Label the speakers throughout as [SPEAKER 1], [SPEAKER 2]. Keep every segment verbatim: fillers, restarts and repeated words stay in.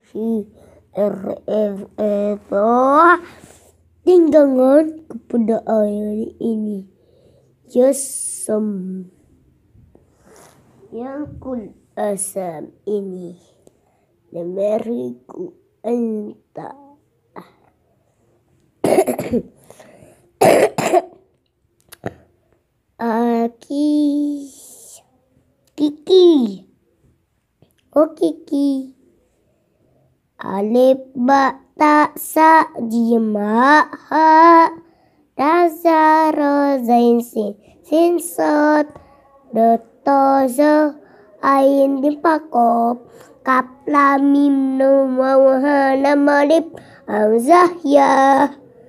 [SPEAKER 1] tinggalkan kepada air ini jasem yang kul asam ini lemariku anta aki kiki oh kiki alif ba ta sa jim ha ha daza ro zain sin sin sot de to zo ain dim pakop kap lam mim nun waw ha lam alif hamzah ya.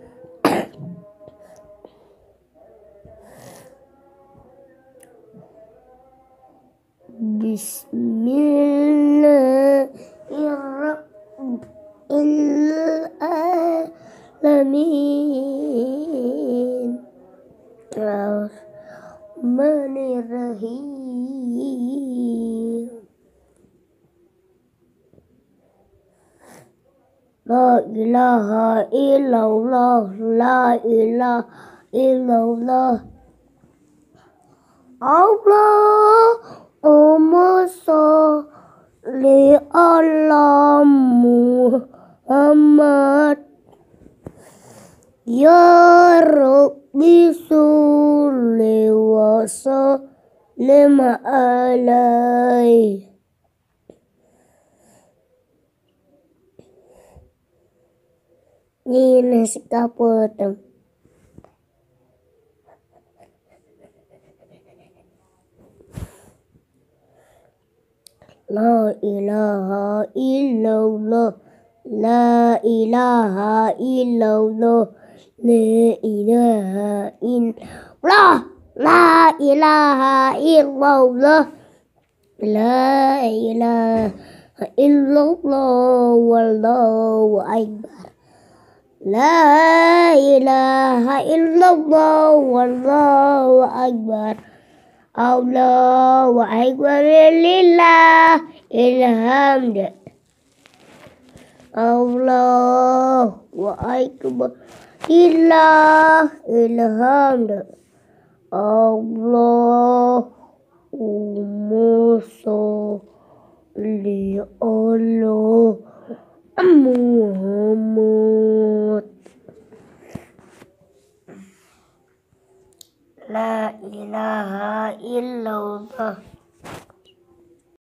[SPEAKER 1] Bismillahirrahmanirrahim. Rahmanirrahim. La ilaha illallah, la ilaha illallah. Allahumma sholli ala Muhammad. Ya Rabbi sholli wa sallim alaihi. Ini nasi kapur. La ilaha illallah, la ilaha illallah, la ilaha illallah, la ilaha illallah, la ilaha illallah, wallahu akbar. La ilaha illallah, wallahu akbar. Allahu akbar lillah ilhamd. Allahu akbar lillah ilhamd. Allahumma sholli ala Muhammad. La ilaha illallah.